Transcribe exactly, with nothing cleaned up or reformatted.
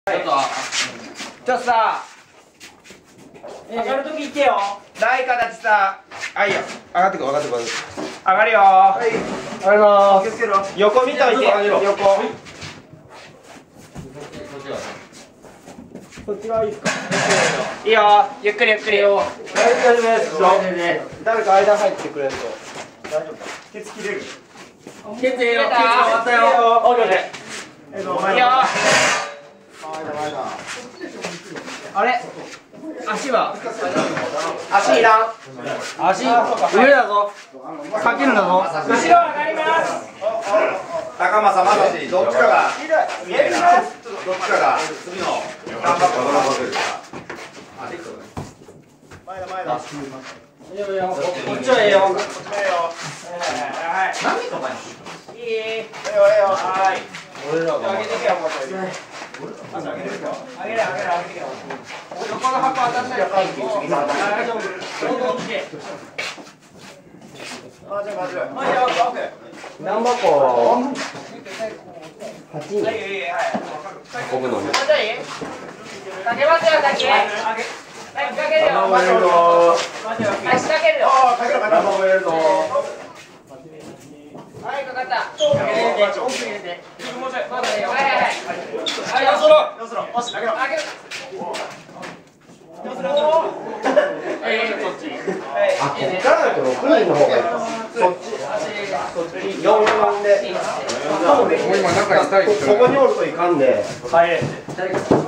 ちょっと、ちょっとさ、 上がるとき行ってよ。 ない形さ、あ、いいよ。上がってこ、上がってこ。 上がるよ。 はい。上がりまーす。 気をつけろ。 横見といて。横。そっち側いいですか。 いいよ。ゆっくりゆっくりよ。 はい、大丈夫です。誰か間入ってくれると。大丈夫か。ケツ切れる。 ケツ入れた。 ケツ終わったよ。オッケーオッケー。 いいよ。あれ。足は。 足いらん。 足。上だぞ。かけるんだぞ。後ろ上がります。 高政正史どっちかが見えるな。どっちかが次の頑張って踊らせるか。あ、できそうね。前だ前だ。 いいよいいよ。こっちはええよ。こっちはええよ。はい。 何とかに。 いい。ええよええよええよ。 はい。 俺らが。 上げてけよもうちょい。上げる上げる上げる上げる。横の箱当たんないよ。大丈夫。どんどん来て。 マジマジ。 はい、オッケー。 何箱。八人。 はい、はい、はい。 運ぶのね。 もうちょい。かけますよ、先。はい、かけるよ。 頑張れるぞ。 足かけるよ。 ああ、かけろかけろ。 頑張れるぞ。 はい、かかった。奥入れて、奥入れて。もうちょい。まだいいよ。はい、はい、はい。はい、よそろ。よそろ。押し、上げろ。上げる。よそろ。ええ、こっち。 あ、こっからだと六人の方がいい。そっち。そっち。四四で。今中痛い。ここにおるといかんで。 はい。